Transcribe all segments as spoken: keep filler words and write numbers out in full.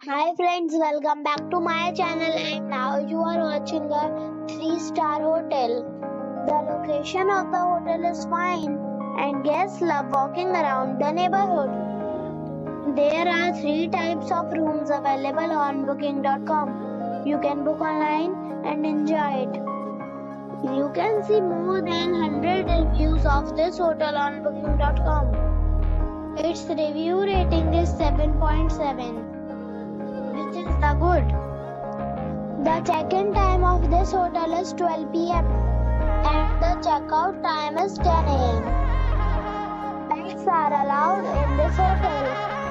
Hi friends, welcome back to my channel and now you are watching a three star hotel. The location of the hotel is fine and guests love walking around the neighborhood. There are three types of rooms available on booking dot com. You can book online and enjoy it. You can see more than one hundred reviews of this hotel on booking dot com. Its review rating is seven point seven. Which is the good. The check-in time of this hotel is twelve p m and the checkout time is ten a m Pets are allowed in this hotel.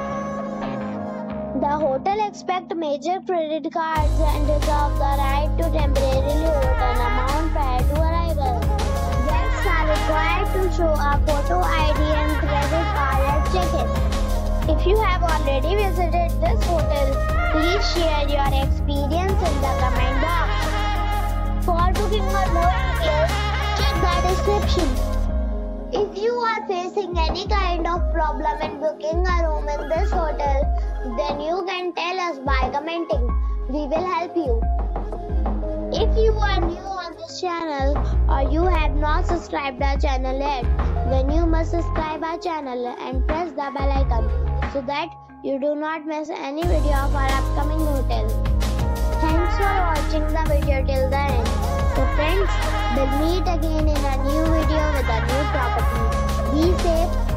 The hotel accepts major credit cards and reserves the right to temporarily hold an amount prior to arrival. Guests are required to show a photo I D and credit card at check-in. If you have already visited this hotel, please share your experience in the comment box. For booking or more details, check the description. If you are facing any kind of problem in booking a room in this hotel, then you can tell us by commenting. We will help you. If you are new on this channel or you have not subscribed our channel yet, then you must subscribe our channel and press the bell icon so that you do not miss any video of our upcoming hotel. Thanks for watching the video till the end. So friends, we'll meet again in a new video with a new property. Be safe.